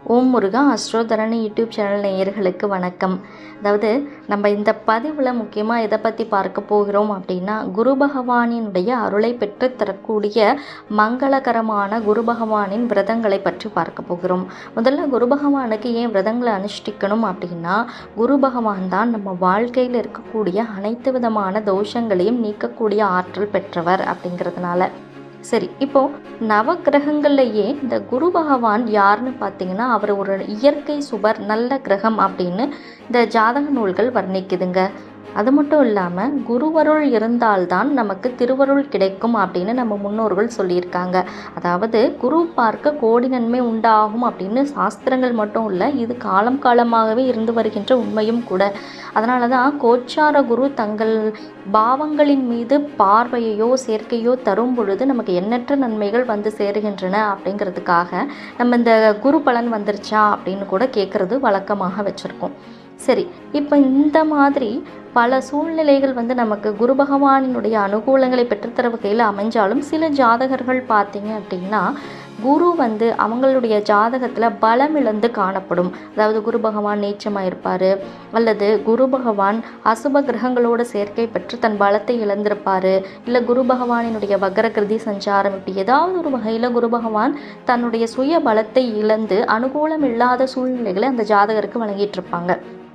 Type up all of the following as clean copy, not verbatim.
ஓம் முருகா அஸ்ட்ரோதரணி YouTube channel நேயர்களுக்கு வணக்கம். அதாவது நம்ம இந்த பதிவில் முக்கியமாக எதை பற்றி பார்க்க போகிறோம் அப்படின்னா, குரு பகவானினுடைய அருளை பெற்று தரக்கூடிய மங்களகரமான குரு பகவானின் விரதங்களை பற்றி பார்க்க போகிறோம். முதல்ல குரு பகவானுக்கு ஏன் விரதங்களை அனுஷ்டிக்கணும் அப்படின்னா, குரு பகவான் தான் நம்ம வாழ்க்கையில் இருக்கக்கூடிய அனைத்து விதமான தோஷங்களையும் நீக்கக்கூடிய ஆற்றல் பெற்றவர் அப்படிங்கிறதுனால. சரி, இப்போது நவகிரகங்கள்லையே இந்த குரு பகவான் யாருன்னு பார்த்தீங்கன்னா, அவர் ஒரு இயற்கை சுபர், நல்ல கிரகம் அப்படின்னு இந்த ஜாதக நூல்கள் வர்ணிக்குதுங்க. அது மட்டும் இல்லாமல் குருவருள் இருந்தால்தான் நமக்கு திருவருள் கிடைக்கும் அப்படின்னு நம்ம முன்னோர்கள் சொல்லியிருக்காங்க. அதாவது குரு பார்க்க கோடி நன்மை உண்டாகும் அப்படின்னு சாஸ்திரங்கள் மட்டும் இல்லை, இது காலம் காலமாகவே இருந்து வருகின்ற உண்மையும் கூட. அதனால தான் கோச்சார குரு தங்கள் பாவங்களின் மீது பார்வையோ சேர்க்கையோ தரும் பொழுது நமக்கு எண்ணற்ற நன்மைகள் வந்து சேருகின்றன அப்படிங்கிறதுக்காக நம்ம இந்த குரு பலன் வந்துருச்சா அப்படின்னு கூட கேட்குறது வழக்கமாக வச்சுருக்கோம். சரி, இப்போ இந்த மாதிரி பல சூழ்நிலைகள் நமக்கு குரு பகவானினுடைய அனுகூலங்களை பெற்றுத்தர வகையில் அமைஞ்சாலும், சில ஜாதகர்கள் பார்த்தீங்க அப்படின்னா குரு அவங்களுடைய ஜாதகத்தில் பலம் இழந்து காணப்படும். அதாவது குரு பகவான் நீச்சமாக இருப்பார், அல்லது குரு பகவான் அசுப கிரகங்களோடு சேர்க்கை பெற்று தன் பலத்தை இழந்திருப்பார், இல்லை குரு பகவானினுடைய வக்ரகிருதி சஞ்சாரம், இப்படி ஏதாவது ஒரு வகையில் குரு பகவான் தன்னுடைய சுய பலத்தை இழந்து அனுகூலம் இல்லாத சூழ்நிலைகளை அந்த ஜாதகருக்கு வழங்கிட்டு இருப்பாங்க.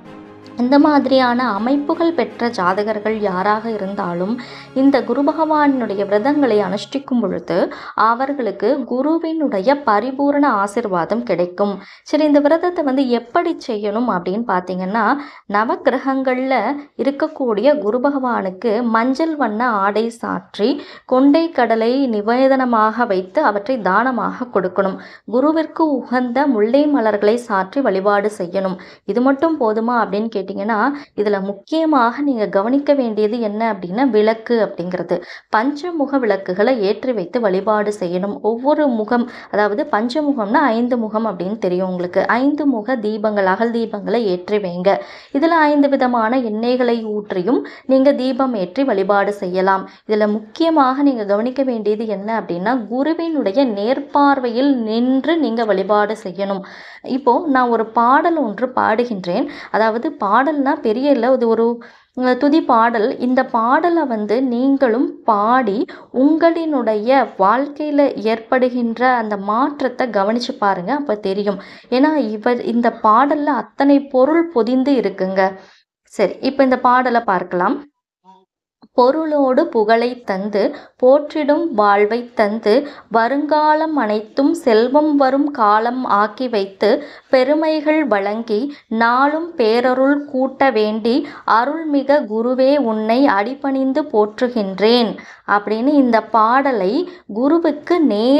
இந்த மாதிரியான அமைப்புகள் பெற்ற ஜாதகர்கள் யாராக இருந்தாலும் இந்த குரு பகவானுடைய விரதங்களை அனுஷ்டிக்கும் பொழுது அவர்களுக்கு குருவினுடைய பரிபூரண ஆசிர்வாதம் கிடைக்கும். சரி, இந்த விரதத்தை எப்படி செய்யணும் அப்படின்னு பார்த்தீங்கன்னா, நவகிரகங்களில் இருக்கக்கூடிய குரு பகவானுக்கு மஞ்சள் வண்ண ஆடை சாற்றி கொண்டை கடலை நிவேதனமாக வைத்து அவற்றை தானமாக கொடுக்கணும். குருவிற்கு உகந்த முல்லை மலர்களை சாற்றி வழிபாடு செய்யணும். இது மட்டும் போதுமா அப்படின்னு கேட்டீங்கன்னா, இதில் முக்கியமாக நீங்கள் கவனிக்க வேண்டியது என்ன அப்படின்னா, விளக்கு அப்படிங்கிறது. பஞ்சமுக விளக்குகளை ஏற்றி வைத்து வழிபாடு செய்யணும். ஒவ்வொரு முகம், அதாவது பஞ்சமுகம்னா 5 முகம் அப்படின்னு தெரியும் உங்களுக்கு. 5 முக தீபங்கள், அகல் தீபங்களை ஏற்றி வைங்க. இதில் 5 விதமான எண்ணெய்களை ஊற்றியும் நீங்கள் தீபம் ஏற்றி வழிபாடு செய்யலாம். இதில் முக்கியமாக நீங்கள் கவனிக்க வேண்டியது என்ன அப்படின்னா, குருவினுடைய நேர்பார்வையில் நின்று நீங்கள் வழிபாடு செய்யணும். இப்போது நான் ஒரு பாடல் ஒன்று பாடுகின்றேன். அதாவது பாடல்னா பெரிய இல்லை, அது ஒரு துதி பாடல். இந்த பாடலை நீங்களும் பாடி உங்களினுடைய வாழ்க்கையில் ஏற்படுகின்ற அந்த மாற்றத்தை கவனித்து பாருங்கள், அப்போ தெரியும். ஏன்னா இந்த பாடலில் அத்தனை பொருள் பொதிந்து இருக்குங்க. சரி, இப்போ இந்த பாடலை பார்க்கலாம். பொருளோடு புகழை தந்து போற்றிடும் வாழ்வை தந்து வருங்காலம் அனைத்தும் செல்வம் வரும் காலம் ஆக்கி வைத்து பெருமைகள் வழங்கி நாளும் பேரருள் கூட்ட வேண்டி அருள்மிக குருவே உன்னை அடிபணிந்து போற்றுகின்றேன் அப்படின்னு இந்த பாடலை குருவுக்கு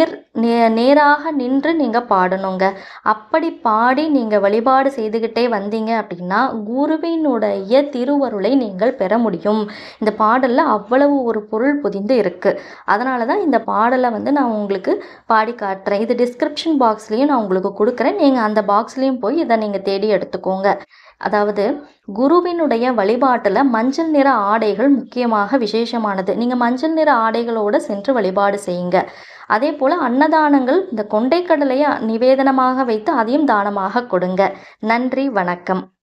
நேராக நின்று நீங்கள் பாடணுங்க. அப்படி பாடி நீங்கள் வழிபாடு செய்துக்கிட்டே வந்தீங்க அப்படின்னா குருவினுடைய திருவருளை நீங்கள் பெற முடியும். இந்த பாடலில் அவ்வளவு ஒரு பொருள் பொதிந்து இருக்குது. அதனால தான் இந்த பாடலை நான் உங்களுக்கு பாடி காட்டுறேன். இது டிஸ்கிரிப்ஷன் பாக்ஸ்லேயும் நான் உங்களுக்கு கொடுக்குறேன். நீங்கள் அந்த பாக்ஸ்லேயும் போய் இதை நீங்கள் தேடி எடுத்துக்கோங்க. அதாவது குருவினுடைய வழிபாட்டில் மஞ்சள் நிற ஆடைகள் முக்கியமாக விசேஷமானது. நீங்கள் மஞ்சள் நிற ஆடைகளோடு சென்று வழிபாடு செய்யுங்க. அதே போல் அன்னதானங்கள், இந்த கொண்டைக்கடலையை நிவேதனமாக வைத்து அதையும் தானமாக கொடுங்க. நன்றி, வணக்கம்.